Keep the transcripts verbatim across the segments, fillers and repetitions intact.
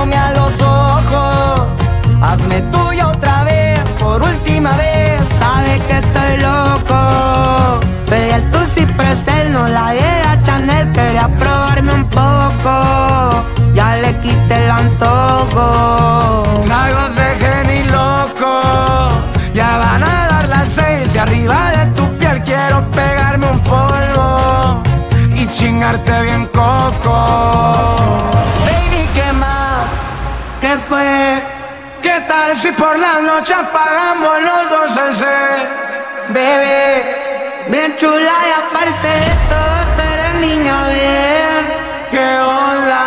viéndome a los ojos. Hazme tuya otra vez, por última vez. Sabe que estoy loco. Pedí el Tusi Prestel, no la diera Chanel. Quería probarme un poco, ya le quité el antojo. Tragos de Geni loco, ya van a dar las seis y arriba de tu piel quiero pegarme un polvo y chingarte bien coco. Baby, ¿qué más? ¿Qué fue? ¿Qué tal si por la noche apagamos los dos el set? Bebé, bien chula y aparte de todo, tú eres niño bien. ¿Qué onda?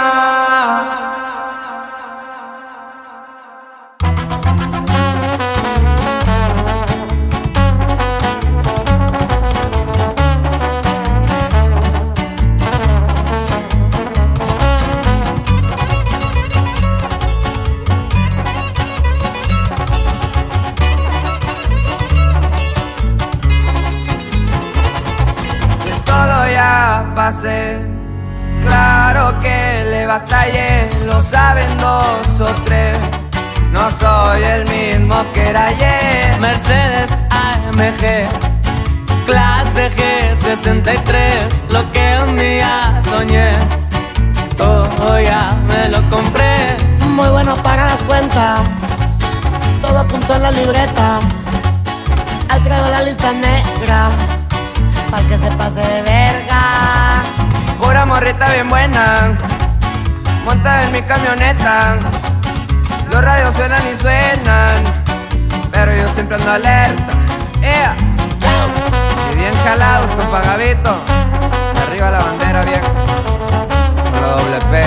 Pasé. Claro que le batallé, lo saben dos o tres. No soy el mismo que era ayer. Mercedes A M G, clase G sesenta y tres, lo que un día soñé, todo ya me lo compré. Muy bueno para las cuentas, todo apuntó en la libreta. Al traigo la lista negra, pa'l que se pase de verga. Pura morrita bien buena, monta en mi camioneta. Los radios suenan y suenan, pero yo siempre ando alerta. Yeah. Y bien jalados con Pagavito, arriba la bandera vieja, con la doble P.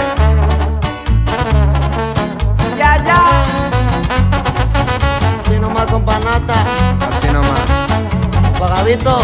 Ya, ya. Así nomás con panata, Así nomás. Pagavito.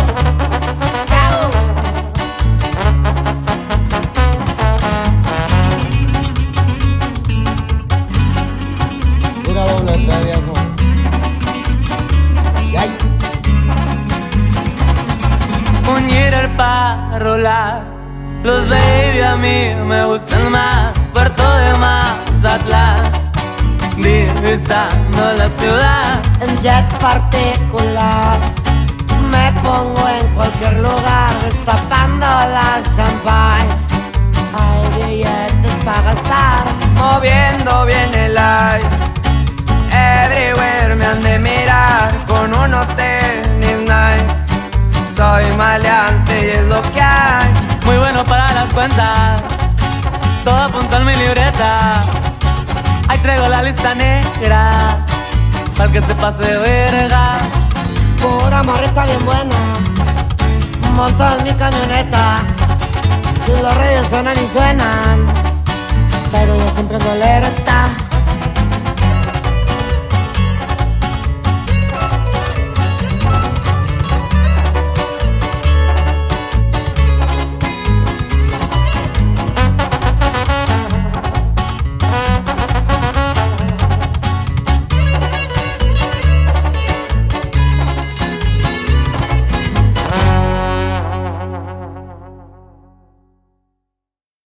Un hitter para rolar, los baby a mí me gustan más. Puerto de Mazatlán, divisando la ciudad. En jet particular, me pongo en cualquier lugar, destapando la champagne. Hay billetes para gastar, Moviendo bien el light, everywhere me han de mirar con unos tenis Nike. Soy maleante y es lo que hay. Muy bueno para las cuentas, todo apuntó en mi libreta. Ahí traigo la lista negra, para que se pase de verga. pura morrita bien buena, monto en mi camioneta. Los radios suenan y suenan, pero yo siempre ando alerta.